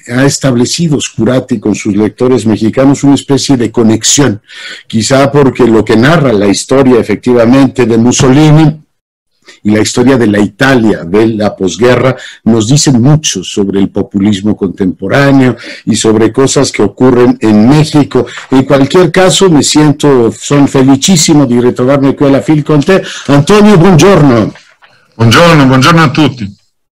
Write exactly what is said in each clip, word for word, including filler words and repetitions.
ha establecido Scurati con sus lectores mexicanos una especie de conexión, quizá porque lo que narra la historia efectivamente de Mussolini y la historia de la Italia de la posguerra nos dicen mucho sobre el populismo contemporáneo y sobre cosas que ocurren en México. En cualquier caso, me siento, son felicissimo di ritrovarmi qui alla F I L con te. Antonio, buongiorno. Buongiorno, buongiorno a tutti.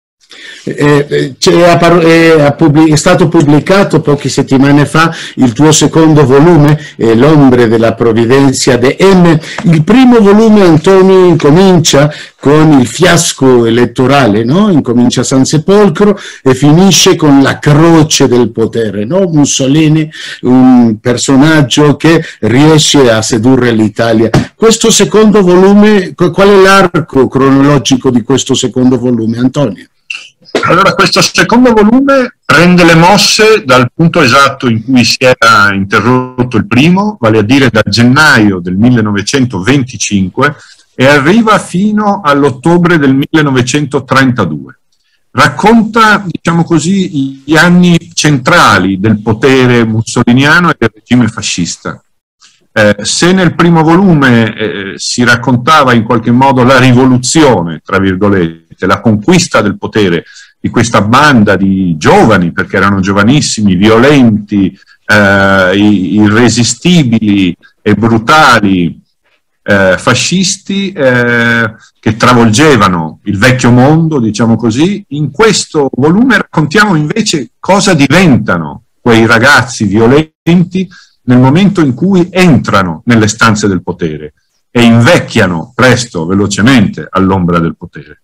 Eh, è, è stato pubblicato poche settimane fa il tuo secondo volume, eh, L'ombre della provvidenza de M. Il primo volume, Antonio, incomincia con il fiasco elettorale, no? Incomincia a San Sepolcro e finisce con la croce del potere, no? Mussolini, un personaggio che riesce a sedurre l'Italia. Questo secondo volume, qual è l'arco cronologico di questo secondo volume, Antonio? Allora, questo secondo volume prende le mosse dal punto esatto in cui si era interrotto il primo, vale a dire da gennaio del millenovecentoventicinque, e arriva fino all'ottobre del millenovecentotrentadue. Racconta, diciamo così, gli anni centrali del potere mussoliniano e del regime fascista. Eh, se nel primo volume eh, si raccontava in qualche modo la rivoluzione, tra virgolette, la conquista del potere di questa banda di giovani, perché erano giovanissimi, violenti, eh, irresistibili e brutali eh, fascisti eh, che travolgevano il vecchio mondo, diciamo così, in questo volume raccontiamo invece cosa diventano quei ragazzi violenti nel momento in cui entrano nelle stanze del potere e invecchiano presto, velocemente, all'ombra del potere.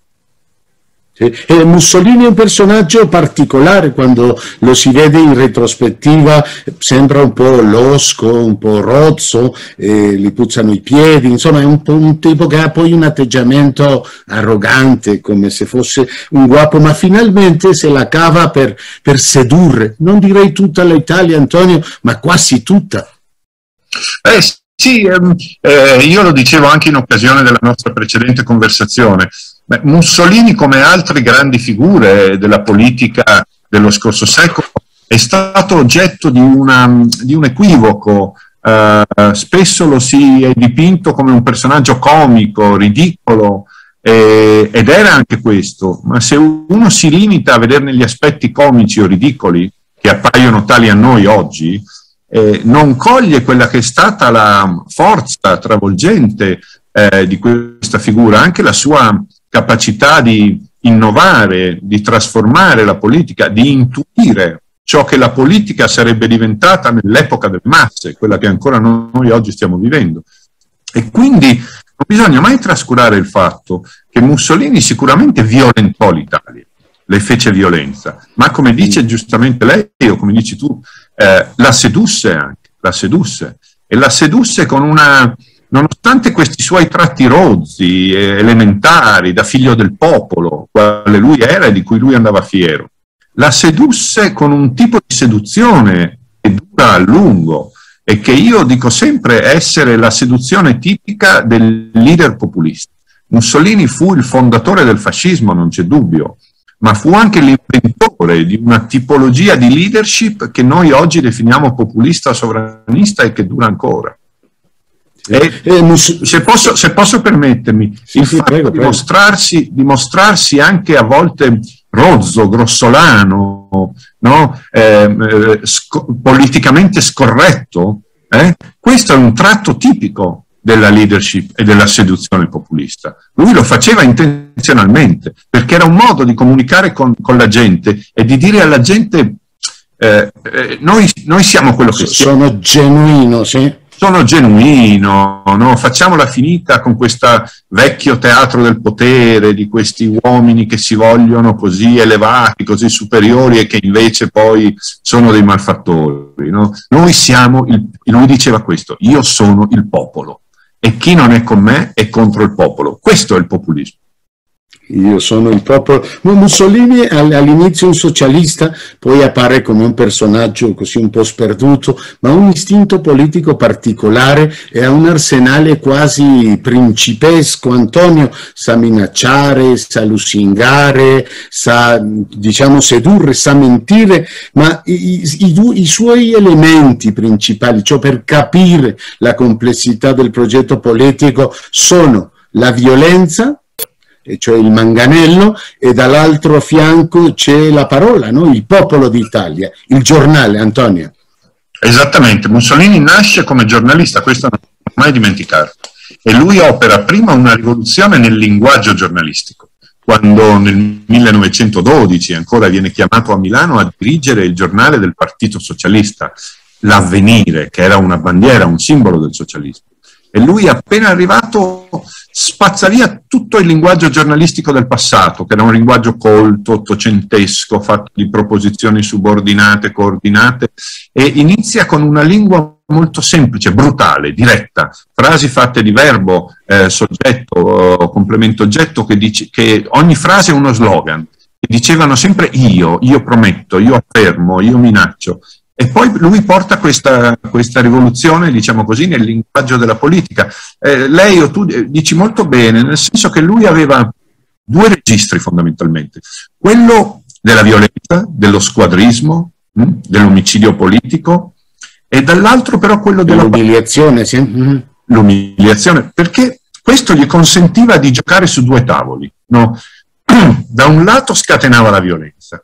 Eh, Mussolini è un personaggio particolare, quando lo si vede in retrospettiva sembra un po' losco, un po' rozzo, eh, gli puzzano i piedi, insomma è un, po' un tipo che ha poi un atteggiamento arrogante, come se fosse un guapo, ma finalmente se la cava per, per sedurre, non direi tutta l'Italia, Antonio, ma quasi tutta. Eh sì, ehm, eh, io lo dicevo anche in occasione della nostra precedente conversazione. Beh, Mussolini, come altre grandi figure della politica dello scorso secolo, è stato oggetto di, una, di un equivoco. Uh, spesso lo si è dipinto come un personaggio comico, ridicolo, eh, ed era anche questo, ma se uno si limita a vederne gli aspetti comici o ridicoli, che appaiono tali a noi oggi, eh, non coglie quella che è stata la forza travolgente eh, di questa figura, anche la sua capacità di innovare, di trasformare la politica, di intuire ciò che la politica sarebbe diventata nell'epoca delle masse, quella che ancora noi oggi stiamo vivendo. E quindi non bisogna mai trascurare il fatto che Mussolini sicuramente violentò l'Italia, le fece violenza, ma come dice giustamente lei, o come dici tu, eh, la sedusse anche, la sedusse, e la sedusse con una... Nonostante questi suoi tratti rozzi, eh, elementari, da figlio del popolo, quale lui era e di cui lui andava fiero, la sedusse con un tipo di seduzione che dura a lungo e che io dico sempre essere la seduzione tipica del leader populista. Mussolini fu il fondatore del fascismo, non c'è dubbio, ma fu anche l'inventore di una tipologia di leadership che noi oggi definiamo populista sovranista e che dura ancora. E, eh, se, posso, se posso permettermi, sì, il sì, fatto prego, di, prego. Mostrarsi, di mostrarsi anche a volte rozzo, grossolano, no? eh, sc politicamente scorretto, eh? Questo è un tratto tipico della leadership e della seduzione populista. Lui lo faceva intenzionalmente, perché era un modo di comunicare con, con la gente e di dire alla gente eh, eh, noi, noi siamo quello che siamo. Sono genuino, sì. Sono genuino, no? Facciamola finita con questo vecchio teatro del potere, di questi uomini che si vogliono così elevati, così superiori e che invece poi sono dei malfattori, no? Noi siamo, il, lui diceva questo, io sono il popolo e chi non è con me è contro il popolo. Questo è il populismo. Io sono il popolo. Mussolini all'inizio un socialista, poi appare come un personaggio così un po' sperduto, ma ha un istinto politico particolare e ha un arsenale quasi principesco. Antonio sa minacciare, sa lusingare, sa, diciamo, sedurre, sa mentire, ma i, i, i suoi elementi principali, cioè per capire la complessità del progetto politico, sono la violenza, cioè il manganello, e dall'altro fianco c'è la parola, no? Il Popolo d'Italia, il giornale, Antonio. Esattamente, Mussolini nasce come giornalista, questo non devo mai dimenticare, e lui opera prima una rivoluzione nel linguaggio giornalistico, quando nel millenovecentododici ancora viene chiamato a Milano a dirigere il giornale del Partito Socialista, L'Avvenire, che era una bandiera, un simbolo del socialismo. E lui, appena arrivato, spazza via tutto il linguaggio giornalistico del passato, che era un linguaggio colto, ottocentesco, fatto di proposizioni subordinate, coordinate, e inizia con una lingua molto semplice, brutale, diretta, frasi fatte di verbo, eh, soggetto, complemento oggetto, che, dice, che ogni frase è uno slogan, che dicevano sempre io, io prometto, io affermo, io minaccio. E poi lui porta questa, questa rivoluzione, diciamo così, nel linguaggio della politica. Eh, lei o tu dici molto bene, nel senso che lui aveva due registri fondamentalmente. Quello della violenza, dello squadrismo, mh, dell'omicidio politico, e dall'altro però quello della... L'umiliazione, sì. Mm-hmm. L'umiliazione, perché questo gli consentiva di giocare su due tavoli, no? Da un lato scatenava la violenza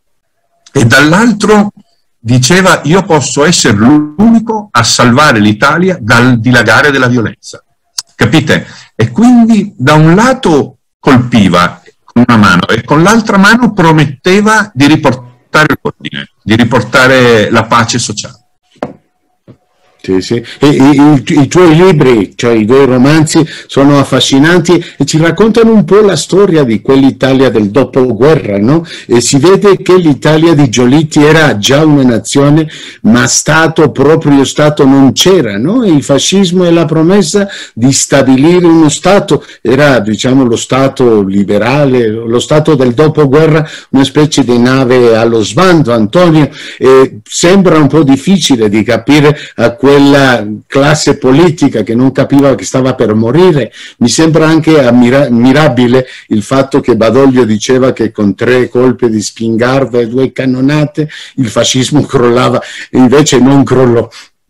e dall'altro diceva io posso essere l'unico a salvare l'Italia dal dilagare della violenza, capite? E quindi da un lato colpiva con una mano e con l'altra mano prometteva di riportare l'ordine, di riportare la pace sociale. Sì, sì. E, i, i, i tuoi libri, cioè i tuoi romanzi, sono affascinanti e ci raccontano un po' la storia di quell'Italia del dopoguerra, no? E si vede che l'Italia di Giolitti era già una nazione, ma Stato, proprio Stato, non c'era, no? Il fascismo e la promessa di stabilire uno Stato era, diciamo, lo Stato liberale, lo Stato del dopoguerra, una specie di nave allo sbando, Antonio, e sembra un po' difficile di capire a quella classe politica che non capiva che stava per morire. Mi sembra anche ammirabile il fatto che Badoglio diceva che con tre colpi di spingarda e due cannonate il fascismo crollava, e invece non crollò.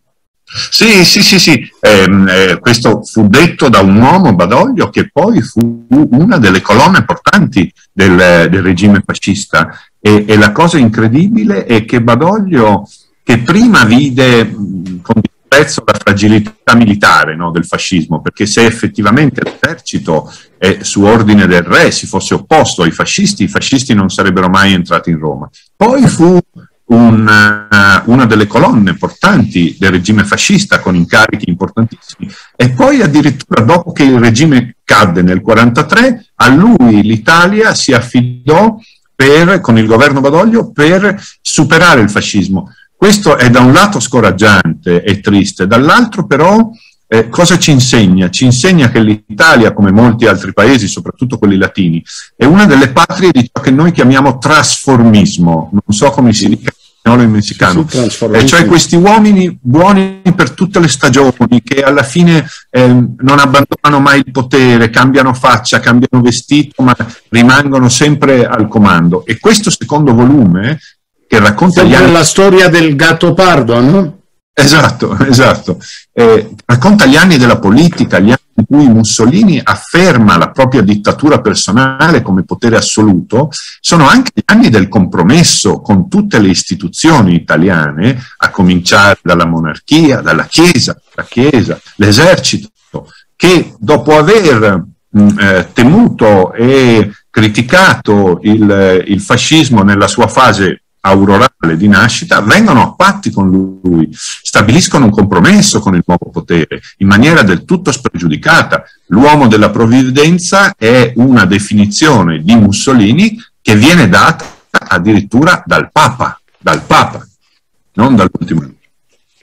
Sì, sì, sì, sì. Eh, eh, questo fu detto da un uomo, Badoglio, che poi fu una delle colonne portanti del, del regime fascista, e, e la cosa incredibile è che Badoglio, che prima vide mh, con disprezzo la fragilità militare, no, del fascismo, perché se effettivamente l'esercito eh, su ordine del re si fosse opposto ai fascisti, i fascisti non sarebbero mai entrati in Roma. Poi fu un, uh, una delle colonne portanti del regime fascista con incarichi importantissimi, e poi addirittura dopo che il regime cadde nel quarantatré, a lui l'Italia si affidò per, con il governo Badoglio, per superare il fascismo. Questo è da un lato scoraggiante e triste, dall'altro però eh, cosa ci insegna? Ci insegna che l'Italia, come molti altri paesi, soprattutto quelli latini, è una delle patrie di ciò che noi chiamiamo trasformismo, non so come si dica in spagnolo e in messicano, eh, cioè questi uomini buoni per tutte le stagioni, che alla fine eh, non abbandonano mai il potere, cambiano faccia, cambiano vestito, ma rimangono sempre al comando. E questo secondo volume, che racconta gli anni... la storia del Gattopardo, no? Esatto, esatto. Eh, racconta gli anni della politica, gli anni in cui Mussolini afferma la propria dittatura personale come potere assoluto, sono anche gli anni del compromesso con tutte le istituzioni italiane, a cominciare dalla monarchia, dalla Chiesa, la Chiesa, l'esercito, che dopo aver mh, eh, temuto e criticato il, il fascismo nella sua fase aurorale di nascita, vengono a patti con lui, stabiliscono un compromesso con il nuovo potere in maniera del tutto spregiudicata. L'uomo della provvidenza è una definizione di Mussolini che viene data addirittura dal Papa, dal Papa, non dall'ultimo.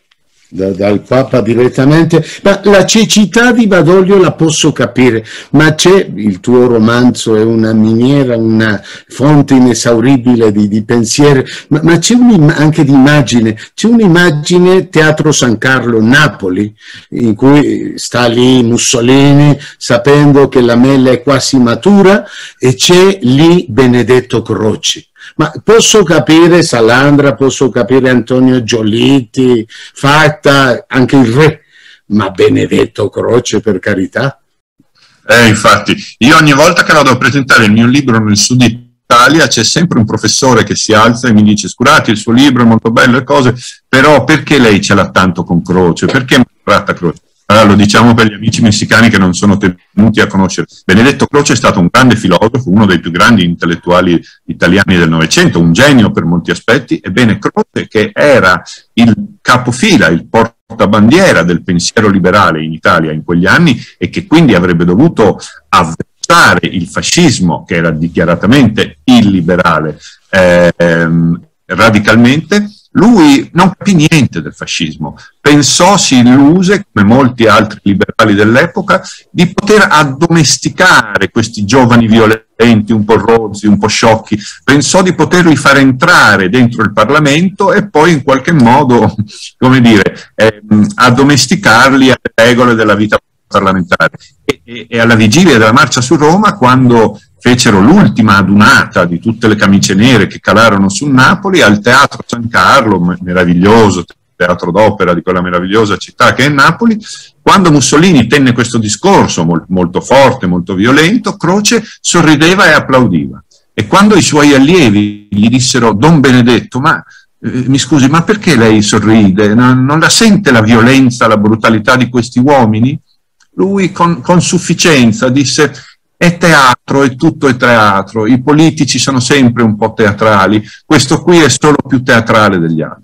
Da, dal Papa direttamente, ma la cecità di Badoglio la posso capire, ma c'è, il tuo romanzo è una miniera, una fonte inesauribile di, di pensieri, ma, ma c'è un, anche di immagine, c'è un'immagine Teatro San Carlo, Napoli, in cui sta lì Mussolini sapendo che la mela è quasi matura e c'è lì Benedetto Croce. Ma posso capire Salandra, posso capire Antonio Giolitti, Facta, anche il re, ma Benedetto Croce, per carità. Eh, infatti, io ogni volta che vado a presentare il mio libro nel Sud Italia c'è sempre un professore che si alza e mi dice: scusate, il suo libro è molto bello e cose, però perché lei ce l'ha tanto con Croce? Perché tratta Croce? Allora, lo diciamo per gli amici messicani che non sono tenuti a conoscere. Benedetto Croce è stato un grande filosofo, uno dei più grandi intellettuali italiani del Novecento, un genio per molti aspetti. Ebbene, Croce, che era il capofila, il portabandiera del pensiero liberale in Italia in quegli anni e che quindi avrebbe dovuto avversare il fascismo, che era dichiaratamente illiberale, eh, ehm, radicalmente, lui non capì niente del fascismo, pensò, si illuse, come molti altri liberali dell'epoca, di poter addomesticare questi giovani violenti, un po' rozzi, un po' sciocchi, pensò di poterli far entrare dentro il Parlamento e poi in qualche modo, come dire, eh, addomesticarli alle regole della vita parlamentare. E, e, e alla vigilia della marcia su Roma, quando fecero l'ultima adunata di tutte le camicie nere che calarono su Napoli, al Teatro San Carlo, meraviglioso teatro d'opera di quella meravigliosa città che è Napoli, quando Mussolini tenne questo discorso mol, molto forte, molto violento, Croce sorrideva e applaudiva. E quando i suoi allievi gli dissero: Don Benedetto, ma eh, mi scusi, ma perché lei sorride? Non, non la sente la violenza, la brutalità di questi uomini? Lui con, con sufficienza disse: è teatro, è tutto è teatro, i politici sono sempre un po' teatrali, questo qui è solo più teatrale degli altri.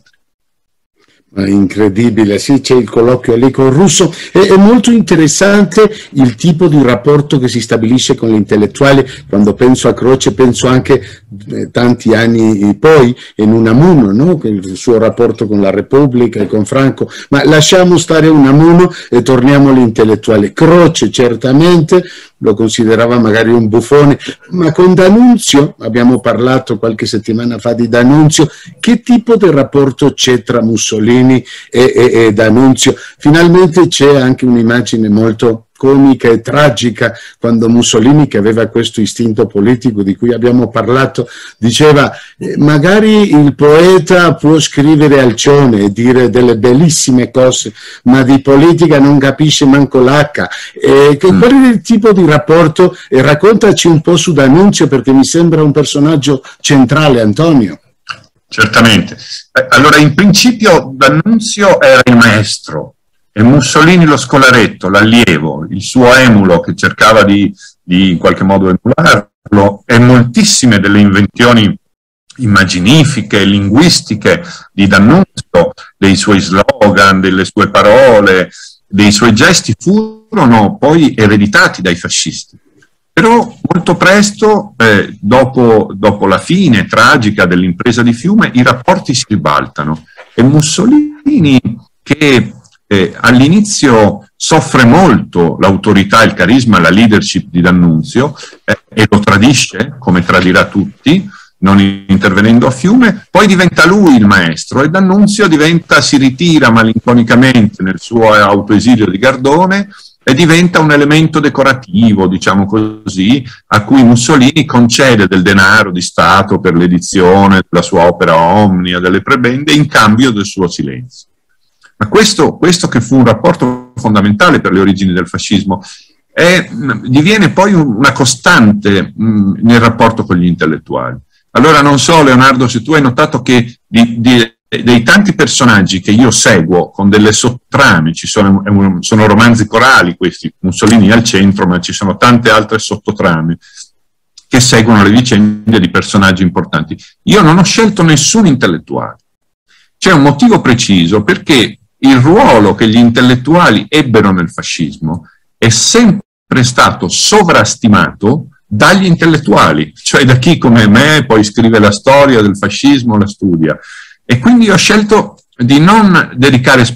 Incredibile, sì, c'è il colloquio lì con Russo. È, è molto interessante il tipo di rapporto che si stabilisce con gli intellettuali. Quando penso a Croce penso anche eh, tanti anni poi in Unamuno, no? Il suo rapporto con la Repubblica e con Franco, ma lasciamo stare Unamuno e torniamo all'intellettuale. Croce certamente lo considerava magari un buffone, ma con D'Annunzio, abbiamo parlato qualche settimana fa di D'Annunzio, che tipo di rapporto c'è tra Mussolini e, e, e D'Annunzio? Finalmente c'è anche un'immagine molto comica e tragica quando Mussolini, che aveva questo istinto politico di cui abbiamo parlato, diceva eh, magari il poeta può scrivere Alcione e dire delle bellissime cose, ma di politica non capisce manco l'H. Eh, che, qual è il tipo di rapporto? E raccontaci un po' su D'Annunzio, perché mi sembra un personaggio centrale, Antonio. Certamente. Allora, in principio D'Annunzio era il maestro e Mussolini lo scolaretto, l'allievo, il suo emulo che cercava di, di in qualche modo emularlo, e moltissime delle invenzioni immaginifiche, linguistiche di D'Annunzio, dei suoi slogan, delle sue parole, dei suoi gesti furono poi ereditati dai fascisti. Però molto presto, eh, dopo, dopo la fine tragica dell'impresa di Fiume, i rapporti si ribaltano e Mussolini, che eh, all'inizio soffre molto l'autorità, il carisma, la leadership di D'Annunzio eh, e lo tradisce, come tradirà tutti, non intervenendo a Fiume, poi diventa lui il maestro e D'Annunzio diventa, si ritira malinconicamente nel suo autoesilio di Gardone e diventa un elemento decorativo, diciamo così, a cui Mussolini concede del denaro di Stato per l'edizione della sua opera Omnia, delle prebende, in cambio del suo silenzio. Ma questo, questo che fu un rapporto fondamentale per le origini del fascismo, è, diviene poi una costante mh, nel rapporto con gli intellettuali. Allora non so, Leonardo, se tu hai notato che di, di, dei tanti personaggi che io seguo con delle sottrame, ci sono, sono romanzi corali questi, Mussolini al centro, ma ci sono tante altre sottotrame che seguono le vicende di personaggi importanti. Io non ho scelto nessun intellettuale. C'è un motivo preciso, perché il ruolo che gli intellettuali ebbero nel fascismo è sempre stato sovrastimato dagli intellettuali, cioè da chi come me poi scrive la storia del fascismo, la studia. E quindi ho scelto di non dedicare spazio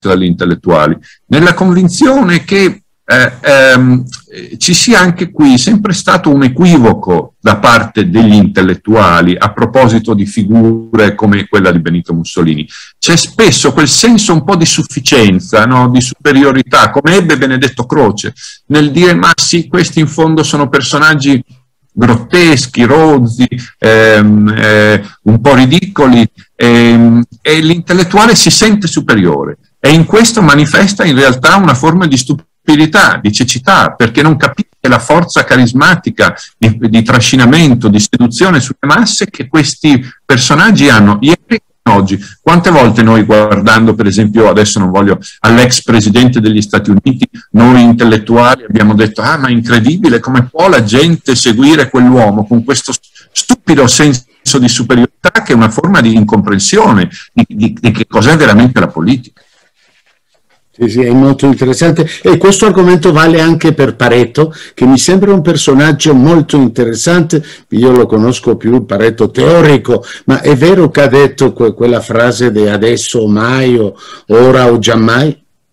dagli intellettuali, nella convinzione che Eh, ehm, ci sia anche qui sempre stato un equivoco da parte degli intellettuali a proposito di figure come quella di Benito Mussolini. C'è spesso quel senso un po' di sufficienza, no? Di superiorità, come ebbe Benedetto Croce, nel dire ma sì, questi in fondo sono personaggi grotteschi, rozzi, ehm, eh, un po' ridicoli, ehm, e l'intellettuale si sente superiore e in questo manifesta in realtà una forma di stupidità, di cecità, perché non capisce la forza carismatica di, di trascinamento, di seduzione sulle masse che questi personaggi hanno ieri e oggi. Quante volte noi, guardando per esempio, adesso non voglio, all'ex presidente degli Stati Uniti, noi intellettuali abbiamo detto ah ma è incredibile, come può la gente seguire quell'uomo con questo stupido senso di superiorità che è una forma di incomprensione di, di, di che cos'è veramente la politica. Sì, sì, è molto interessante e questo argomento vale anche per Pareto, che mi sembra un personaggio molto interessante. Io lo conosco più Pareto teorico, ma è vero che ha detto que- quella frase di adesso o mai o ora o giammai?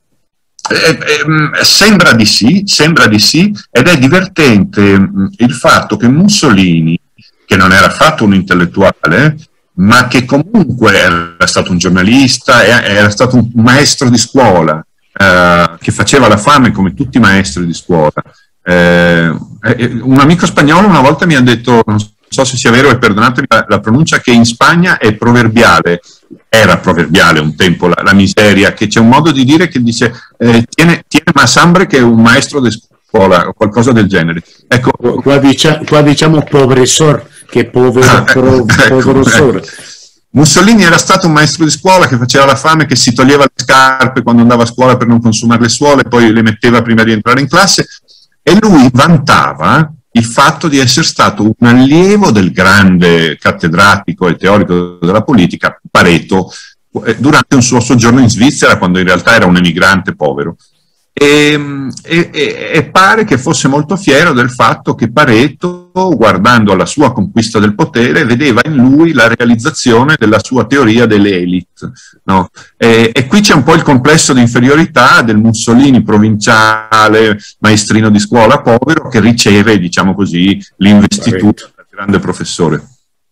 Eh, eh, sembra di sì, sembra di sì, ed è divertente mh, il fatto che Mussolini, che non era affatto un intellettuale, ma che comunque era stato un giornalista, era stato un maestro di scuola, eh, che faceva la fame come tutti i maestri di scuola. Eh, un amico spagnolo una volta mi ha detto, non so se sia vero e perdonatemi la, la pronuncia, che in Spagna è proverbiale, era proverbiale un tempo la, la miseria, che c'è un modo di dire che dice eh, tiene, tiene más hambre che un maestro di scuola o qualcosa del genere. Ecco, qua, dicia, qua diciamo povresor, che povero, ah, pro, povero ecco, Mussolini era stato un maestro di scuola che faceva la fame, che si toglieva le scarpe quando andava a scuola per non consumare le suole, poi le metteva prima di entrare in classe, e lui vantava il fatto di essere stato un allievo del grande cattedratico e teorico della politica Pareto durante un suo soggiorno in Svizzera, quando in realtà era un emigrante povero. E, e, e pare che fosse molto fiero del fatto che Pareto, guardando alla sua conquista del potere, vedeva in lui la realizzazione della sua teoria delle elite, no? E, e qui c'è un po' il complesso di inferiorità del Mussolini provinciale, maestrino di scuola povero, che riceve, diciamo così, l'investitura del grande professore.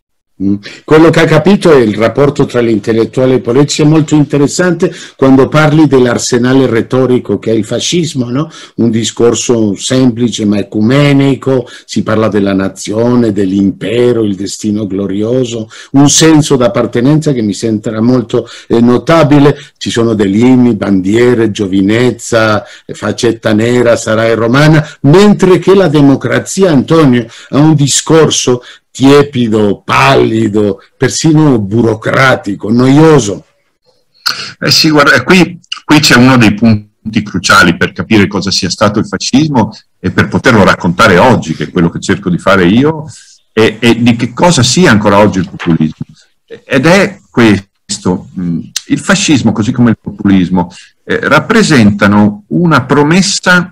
Quello che ha capito è il rapporto tra l'intellettuale e i politici, è molto interessante quando parli dell'arsenale retorico che è il fascismo, no? Un discorso semplice ma ecumenico, si parla della nazione, dell'impero, il destino glorioso, un senso d'appartenenza che mi sembra molto eh, notabile. Ci sono degli inni, bandiere, giovinezza, faccetta nera, sarai romana, mentre che la democrazia, Antonio, ha un discorso tiepido, pallido, persino burocratico, noioso. Eh sì, guarda, qui, qui c'è uno dei punti cruciali per capire cosa sia stato il fascismo e per poterlo raccontare oggi, che è quello che cerco di fare io, e, e di che cosa sia ancora oggi il populismo. Ed è questo, il fascismo, così come il populismo, eh, rappresentano una promessa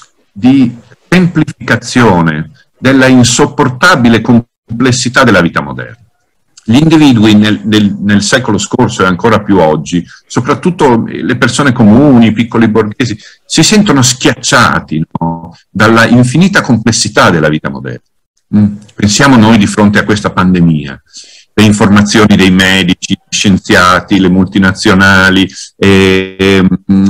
di semplificazione della insopportabile complessità della vita moderna. Gli individui nel, nel, nel secolo scorso e ancora più oggi, soprattutto le persone comuni, i piccoli borghesi, si sentono schiacciati, no? Dalla infinita complessità della vita moderna. Mm. Pensiamo noi di fronte a questa pandemia, le informazioni dei medici, gli scienziati, le multinazionali, e,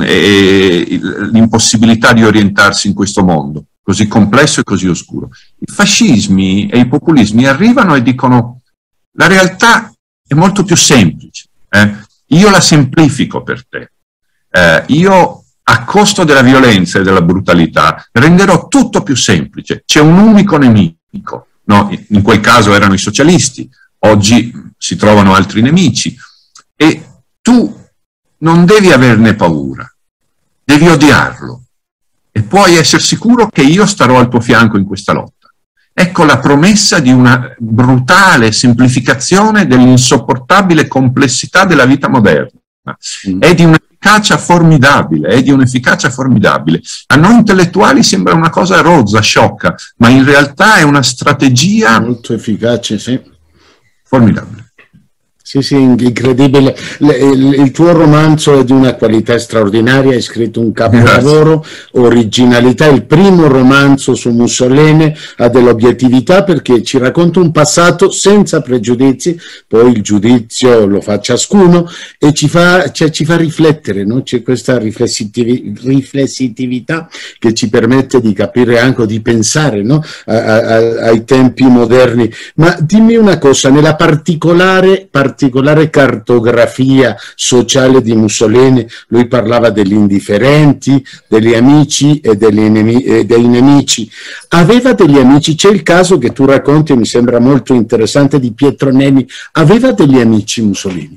e l'impossibilità di orientarsi in questo mondo così complesso e così oscuro. I fascismi e i populismi arrivano e dicono: la realtà è molto più semplice, eh? Io la semplifico per te, eh, io a costo della violenza e della brutalità renderò tutto più semplice, c'è un unico nemico, no? In quel caso erano i socialisti, oggi si trovano altri nemici, e tu non devi averne paura, devi odiarlo. E puoi essere sicuro che io starò al tuo fianco in questa lotta. Ecco la promessa di una brutale semplificazione dell'insopportabile complessità della vita moderna. Mm. È di un'efficacia formidabile, è di un'efficacia formidabile. A noi intellettuali sembra una cosa rozza, sciocca, ma in realtà è una strategia molto efficace, sì. Formidabile. Sì, sì, incredibile. Il, il tuo romanzo è di una qualità straordinaria, hai scritto un capolavoro, originalità. Il primo romanzo su Mussolini ha dell'obiettività perché ci racconta un passato senza pregiudizi, poi il giudizio lo fa ciascuno e ci fa, cioè, ci fa riflettere, no? C'è questa riflessitiv- riflessività che ci permette di capire anche, di pensare, no? a, a, ai tempi moderni. Ma dimmi una cosa, nella particolare particolare cartografia sociale di Mussolini, lui parlava degli indifferenti, degli amici e degli nemi- e dei nemici. Aveva degli amici, c'è il caso che tu racconti e mi sembra molto interessante di Pietro Nenni, aveva degli amici Mussolini?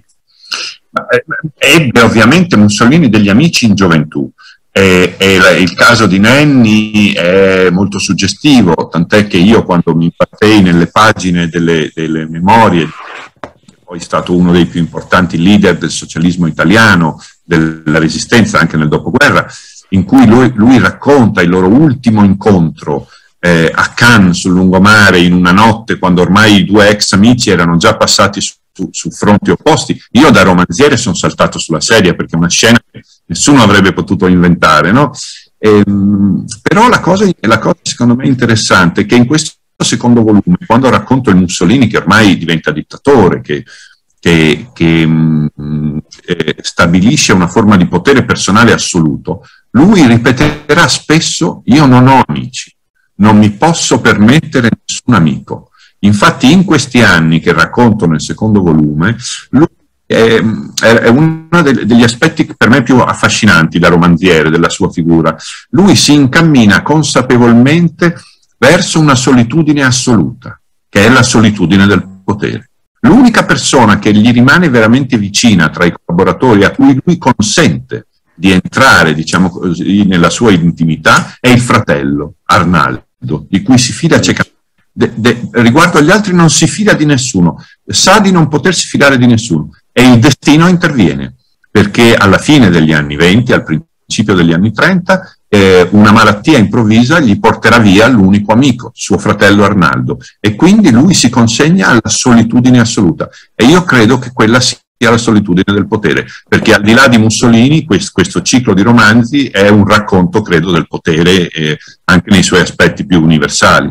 Ebbe ovviamente Mussolini degli amici in gioventù. E, e il caso di Nenni è molto suggestivo, tant'è che io, quando mi imbattei nelle pagine delle, delle memorie, poi è stato uno dei più importanti leader del socialismo italiano, della resistenza anche nel dopoguerra, in cui lui, lui racconta il loro ultimo incontro eh, a Cannes sul lungomare in una notte, quando ormai i due ex amici erano già passati su, su, su fronti opposti. Io da romanziere sono saltato sulla sedia, perché è una scena che nessuno avrebbe potuto inventare, no? E, però la cosa, la cosa secondo me interessante è che in questo secondo volume, quando racconto il Mussolini che ormai diventa dittatore, che, che, che mh, eh, stabilisce una forma di potere personale assoluto, lui ripeterà spesso: io non ho amici, non mi posso permettere nessun amico. Infatti in questi anni che racconto nel secondo volume, lui è, è uno degli aspetti per me più affascinanti da romanziere della sua figura. Lui si incammina consapevolmente verso una solitudine assoluta, che è la solitudine del potere. L'unica persona che gli rimane veramente vicina tra i collaboratori, a cui lui consente di entrare, diciamo così, nella sua intimità, è il fratello Arnaldo, di cui si fida ciecamente. De, de, riguardo agli altri non si fida di nessuno, sa di non potersi fidare di nessuno, e il destino interviene, perché alla fine degli anni venti, al principio degli anni trenta, Eh, una malattia improvvisa gli porterà via l'unico amico, suo fratello Arnaldo, e quindi lui si consegna alla solitudine assoluta, e io credo che quella sia la solitudine del potere, perché al di là di Mussolini questo, questo ciclo di romanzi è un racconto, credo, del potere eh, anche nei suoi aspetti più universali.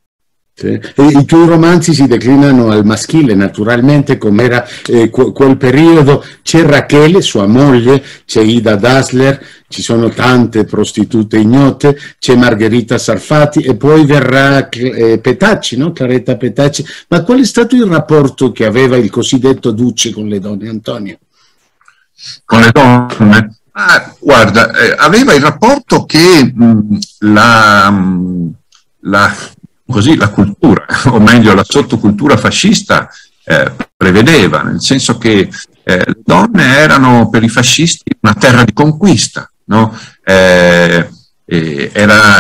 Sì. E i tuoi romanzi si declinano al maschile, naturalmente, come era eh, quel periodo. C'è Rachele, sua moglie, c'è Ida Dassler, ci sono tante prostitute ignote, c'è Margherita Sarfati e poi verrà eh, Petacci, no? Claretta Petacci. Ma qual è stato il rapporto che aveva il cosiddetto Duce con le donne, Antonio? Con le donne? Ah, guarda, eh, aveva il rapporto che mh, la... Mh, la così la cultura, o meglio la sottocultura fascista eh, prevedeva, nel senso che eh, le donne erano per i fascisti una terra di conquista, no? eh, eh, era,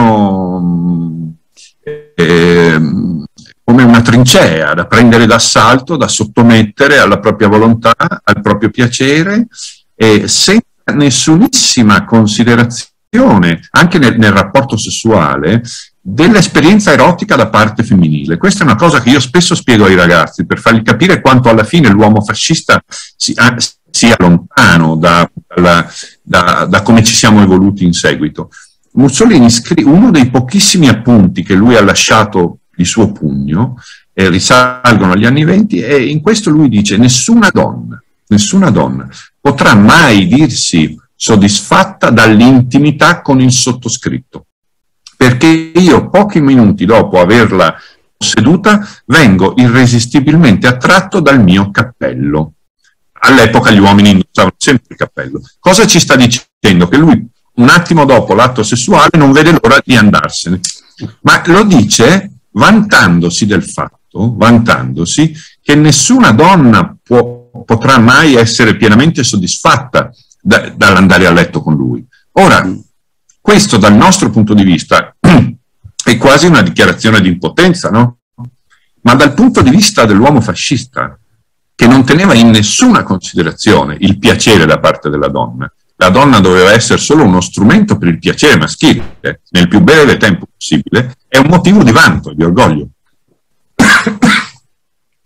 erano eh, come una trincea da prendere d'assalto, da sottomettere alla propria volontà, al proprio piacere, e senza nessunissima considerazione, anche nel, nel rapporto sessuale, dell'esperienza erotica da parte femminile. Questa è una cosa che io spesso spiego ai ragazzi per fargli capire quanto alla fine l'uomo fascista sia, sia lontano da, da, da, da come ci siamo evoluti in seguito. Mussolini scrive uno dei pochissimi appunti che lui ha lasciato di suo pugno, eh, risalgono agli anni venti, e in questo lui dice: nessuna donna, nessuna donna potrà mai dirsi soddisfatta dall'intimità con il sottoscritto, perché io pochi minuti dopo averla posseduta vengo irresistibilmente attratto dal mio cappello. All'epoca gli uomini indossavano sempre il cappello. Cosa ci sta dicendo? Che lui un attimo dopo l'atto sessuale non vede l'ora di andarsene, ma lo dice vantandosi del fatto, vantandosi che nessuna donna può, potrà mai essere pienamente soddisfatta da, dall'andare a letto con lui. Ora, questo dal nostro punto di vista è quasi una dichiarazione di impotenza, no? Ma dal punto di vista dell'uomo fascista, che non teneva in nessuna considerazione il piacere da parte della donna, la donna doveva essere solo uno strumento per il piacere maschile, nel più breve tempo possibile, è un motivo di vanto, di orgoglio.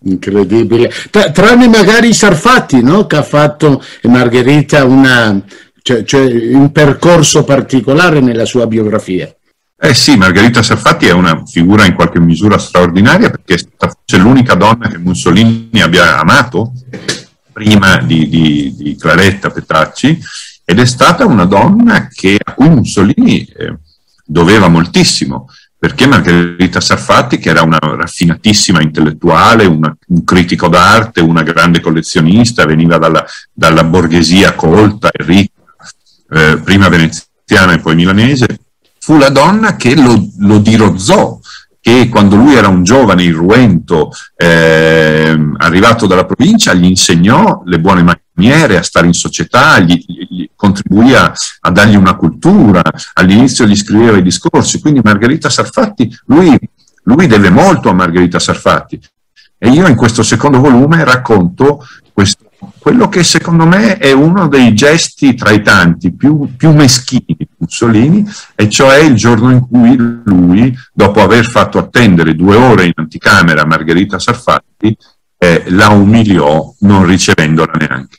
Incredibile. Tra, tranne magari Sarfatti, no? Che ha fatto Margherita una, cioè, cioè un percorso particolare nella sua biografia. Eh sì, Margherita Sarfatti è una figura in qualche misura straordinaria, perché è stata forse l'unica donna che Mussolini abbia amato prima di, di, di Claretta Petacci, ed è stata una donna che, a cui Mussolini eh, doveva moltissimo, perché Margherita Sarfatti, che era una raffinatissima intellettuale, una, un critico d'arte, una grande collezionista, veniva dalla, dalla borghesia colta e ricca, eh, prima veneziana e poi milanese, fu la donna che lo, lo dirozzò, che quando lui era un giovane irruento, eh, arrivato dalla provincia, gli insegnò le buone maniere, a stare in società, gli, gli contribuì a, a dargli una cultura, all'inizio gli scriveva i discorsi. Quindi Margherita Sarfatti, lui, lui deve molto a Margherita Sarfatti, e io in questo secondo volume racconto questo, quello che secondo me è uno dei gesti tra i tanti più, più meschini di Mussolini, e cioè il giorno in cui lui, dopo aver fatto attendere due ore in anticamera Margherita Sarfatti, eh, la umiliò non ricevendola neanche.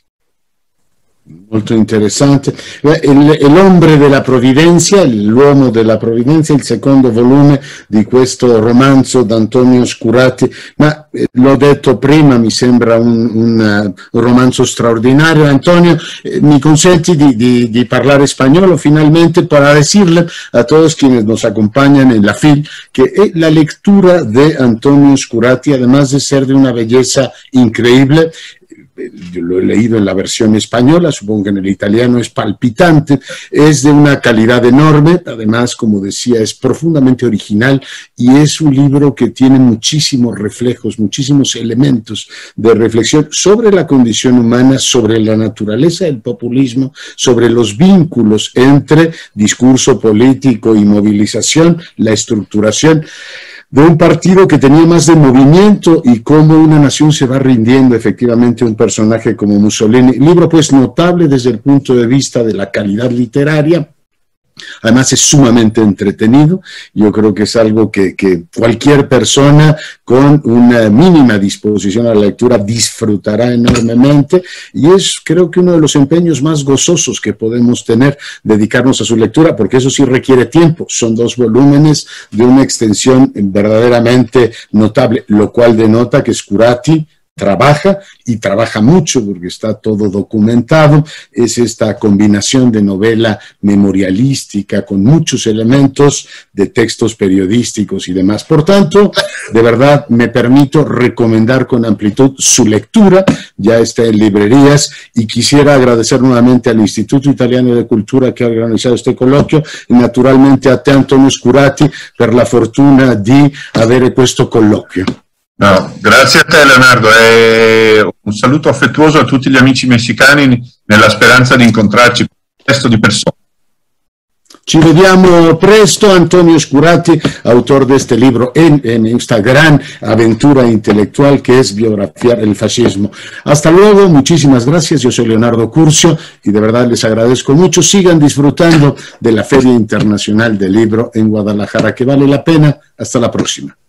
Molto interessante. L'Ombre della Provvidenza, l'uomo della provvidenza, il secondo volume di questo romanzo d'Antonio Scurati, ma eh, l'ho detto prima, mi sembra un, un, un romanzo straordinario. Antonio, eh, mi consenti di, di, di parlare español finalmente para decirle a todos quienes nos acompañan en la FIL que eh, la lectura de Antonio Scurati, además de ser de una belleza increíble, yo lo he leído en la versión española, supongo que en el italiano es palpitante, es de una calidad enorme, además, como decía, es profundamente original, y es un libro que tiene muchísimos reflejos, muchísimos elementos de reflexión sobre la condición humana, sobre la naturaleza del populismo, sobre los vínculos entre discurso político y movilización, la estructuración de un partido que tenía más de movimiento, y cómo una nación se va rindiendo efectivamente a un personaje como Mussolini. Libro pues notable desde el punto de vista de la calidad literaria. Además es sumamente entretenido. Yo creo que es algo que, que cualquier persona con una mínima disposición a la lectura disfrutará enormemente, y es, creo que, uno de los empeños más gozosos que podemos tener, dedicarnos a su lectura, porque eso sí requiere tiempo. Son dos volúmenes de una extensión verdaderamente notable, lo cual denota que Scurati trabaja, y trabaja mucho porque está todo documentado. Es esta combinación de novela memorialística con muchos elementos de textos periodísticos y demás. Por tanto, de verdad me permito recomendar con amplitud su lectura. Ya está en librerías, y quisiera agradecer nuevamente al Instituto Italiano de Cultura che ha organizzato este coloquio, e naturalmente a te, Antonio Scurati, per la fortuna di avere questo colloquio. No, grazie a te, Leonardo, e un saluto affettuoso a tutti gli amici messicani, nella speranza di incontrarci presto di persona. Ci vediamo presto. Antonio Scurati, autor de este libro en, en esta gran aventura intelectual que es biografiar el fascismo. Hasta luego, muchísimas gracias. Yo soy Leonardo Curcio, y de verdad les agradezco mucho. Sigan disfrutando de la Feria Internacional del Libro en Guadalajara, que vale la pena. Hasta la próxima.